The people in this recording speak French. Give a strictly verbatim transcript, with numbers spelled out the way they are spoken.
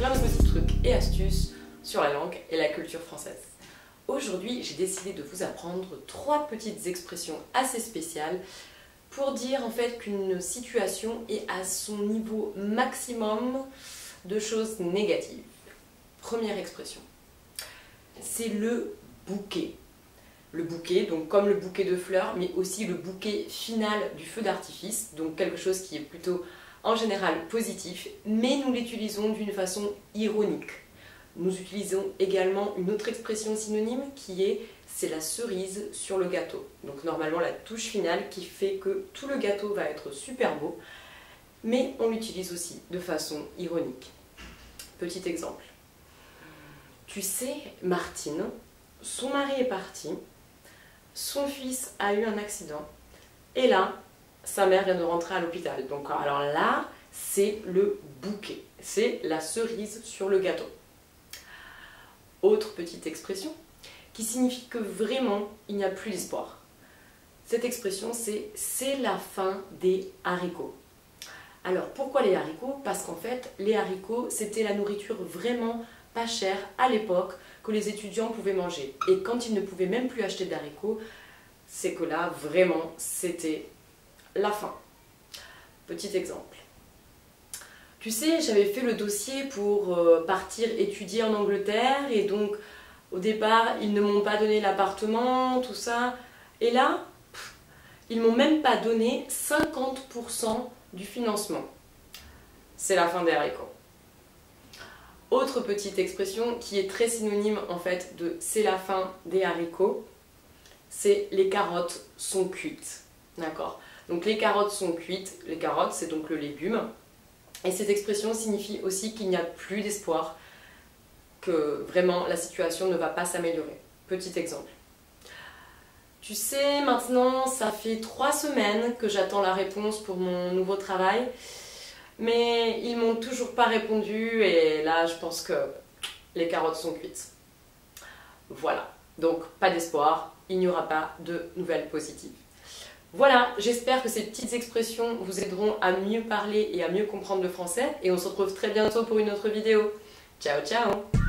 plein de petits trucs et astuces sur la langue et la culture française. Aujourd'hui, j'ai décidé de vous apprendre trois petites expressions assez spéciales pour dire en fait qu'une situation est à son niveau maximum de choses négatives. Première expression, c'est le bouquet. Le bouquet, donc comme le bouquet de fleurs, mais aussi le bouquet final du feu d'artifice, donc quelque chose qui est plutôt en général positif, mais nous l'utilisons d'une façon ironique. Nous utilisons également une autre expression synonyme qui est c'est la cerise sur le gâteau. Donc normalement la touche finale qui fait que tout le gâteau va être super beau, mais on l'utilise aussi de façon ironique. Petit exemple. Tu sais, Martine, son mari est parti, son fils a eu un accident, et là, sa mère vient de rentrer à l'hôpital. Donc alors là, c'est le bouquet, c'est la cerise sur le gâteau. Autre petite expression qui signifie que vraiment il n'y a plus d'espoir. Cette expression c'est « c'est la fin des haricots ». Alors pourquoi les haricots? Parce qu'en fait les haricots c'était la nourriture vraiment pas chère à l'époque que les étudiants pouvaient manger. Et quand ils ne pouvaient même plus acheter d'haricots, c'est que là vraiment c'était la fin. Petit exemple. Tu sais, j'avais fait le dossier pour euh, partir étudier en Angleterre et donc au départ, ils ne m'ont pas donné l'appartement, tout ça. Et là, pff, ils m'ont même pas donné cinquante pour cent du financement. C'est la fin des haricots. Autre petite expression qui est très synonyme en fait de c'est la fin des haricots, c'est les carottes sont cuites. D'accord? Donc les carottes sont cuites, les carottes c'est donc le légume. Et cette expression signifie aussi qu'il n'y a plus d'espoir, que vraiment la situation ne va pas s'améliorer. Petit exemple. Tu sais, maintenant ça fait trois semaines que j'attends la réponse pour mon nouveau travail, mais ils m'ont toujours pas répondu et là je pense que les carottes sont cuites. Voilà, donc pas d'espoir, il n'y aura pas de nouvelles positives. Voilà, j'espère que ces petites expressions vous aideront à mieux parler et à mieux comprendre le français et on se retrouve très bientôt pour une autre vidéo. Ciao ciao!